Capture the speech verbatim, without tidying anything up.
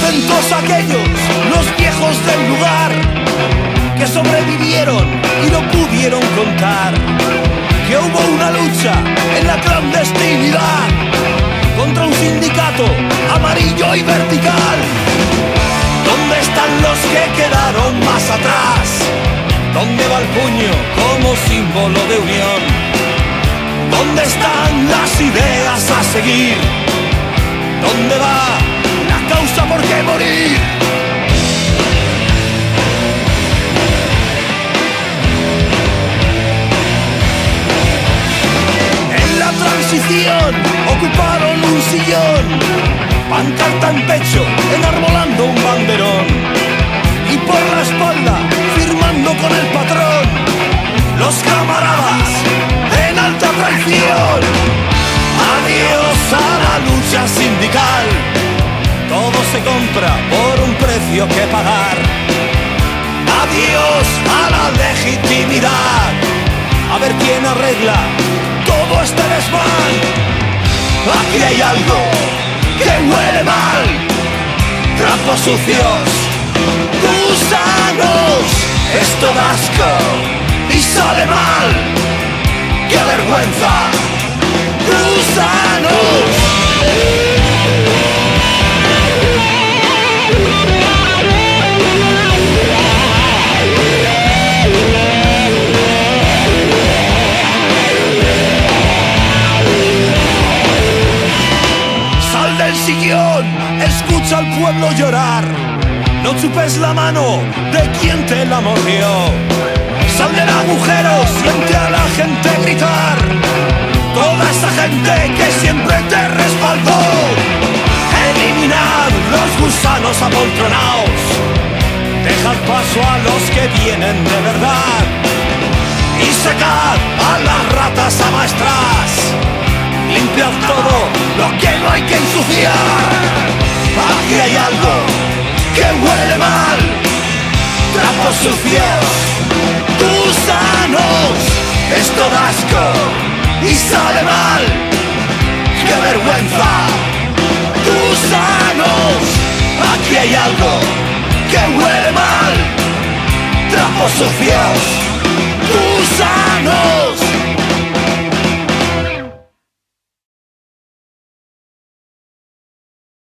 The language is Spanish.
Dicen todos aquellos, los viejos del lugar, que sobrevivieron y no pudieron contar que hubo una lucha en la clandestinidad contra un sindicato amarillo y vertical. ¿Dónde están los que quedaron más atrás? ¿Dónde va el puño como símbolo de unión? ¿Dónde están las ideas a seguir? ¿Dónde va la causa por qué morir? En la transición ocuparon un sillón, pancarta en pecho, enarbolando un banderón, y por la espalda, firmando con el patrón, los camaradas en alta traición. Adiós a la lucha sindical, todo se compra por un precio que pagar. Adiós a la legitimidad, a ver quién arregla todo este desván. Aquí hay algo que huele mal, trapos sucios, gusanos, esto da asco y sale mal. ¡Qué vergüenza! ¡Gusanos! Sal del sillón, escucha al pueblo llorar. No chupes la mano de quien te la mordió. Sal del agujero, siente a la gente gritar. Toda esa gente que siempre te respaldó. Eliminad los gusanos apoltronados. Dejad paso a los que vienen de verdad. Y sacad a las ratas amaestras. Limpiad todo lo que no hay que ensuciar. Aquí hay algo que huele mal, trapos sucios, gusanos, esto da asco y sale mal. ¡Qué vergüenza! Gusanos, aquí hay algo que huele mal, trapos sucios, gusanos.